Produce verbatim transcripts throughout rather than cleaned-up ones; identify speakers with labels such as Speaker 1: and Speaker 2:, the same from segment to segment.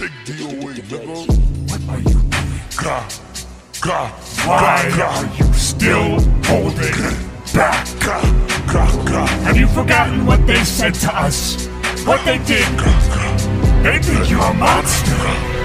Speaker 1: Big D O A, nigga.
Speaker 2: What are you doing?
Speaker 1: God, God,
Speaker 2: Why are you still holding back?
Speaker 1: God, God, God.
Speaker 2: Have you forgotten what they said to us? What they did? They think you're a monster.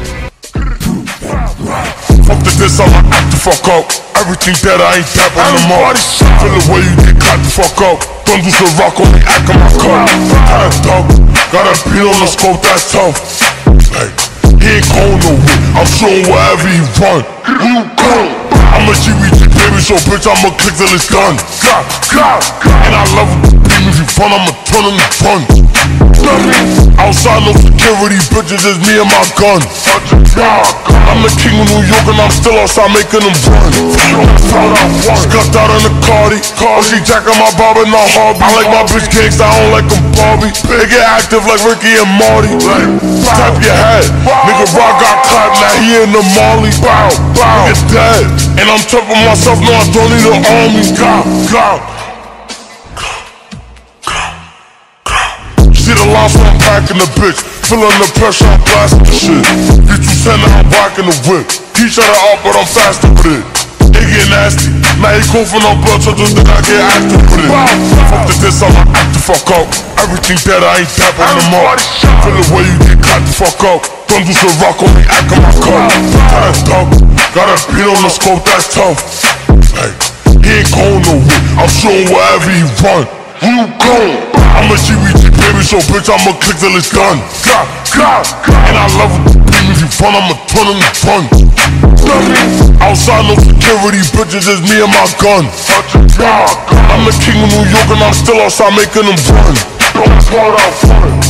Speaker 1: Fuck the diss, I'ma act the fuck up. Everything that I ain't dapping them up. Feel the way you get cut the fuck up. Don't do some rock on me, act in my cup. Got a dog, got a beat on the scope, that's tough. Like, he ain't going nowhere, I'm showing wherever he run. You go. I'm a G B G baby, so bitch, I'ma click till it's done. God, God, and I love it, if you fun, I'ma turn him to fun. Outside no security, bitches, just me and my gun. I'm the king of New York and I'm still outside making them run. Scuffed out in the Cardi, oh, she jacking my barber, not Harvey. I like my bitch cakes, I don't like them Barbie. They get active like Ricky and Marty. Tap your head, nigga Rock got clapped, now he in the Marley. Bow, bow, nigga dead. And I'm tough on myself, no I don't need an army. God, God. See the line, so I'm packing the bitch. Feeling the pressure, I'm blasting the shit. Get you sending, I'm whacking the whip. He shut it out, but I'm faster with it. It get nasty. Now he coughing on blood, so just think I get active with it. Fuck the diss, I'ma act the fuck up. Everything that I ain't dapping them up. Feel the way you get cut the fuck up. Don't do some rock on me, act in my cup. Got a dog, got a beat on the scope, that's tough. Like, he ain't going nowhere, I'm showing wherever he run. You go. I'm a G B G baby, so bitch, I'ma click till it's done. God, God, and I love it, baby, if you fun, I'ma turn him to fun. Outside no security, bitches, just me and my gun. I'm the king of New York and I'm still outside making them run. Don't fall out front.